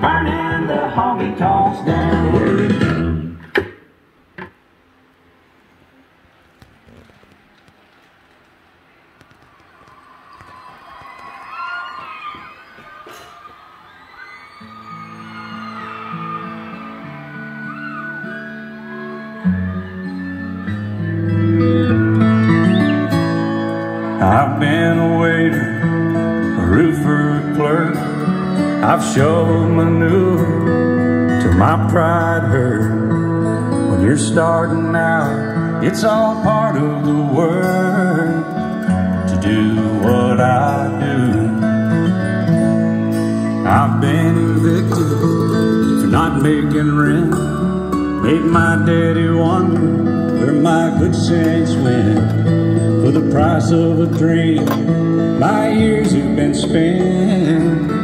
burning the honky tonks down. I've been a waiter, a roofer, a clerk. I've shoveled manure till my pride hurt. When you're starting out, it's all part of the work to do what I do. I've been evicted for not making rent, made my daddy wonder where my good sense went. For the price of a drink, my years have been spent.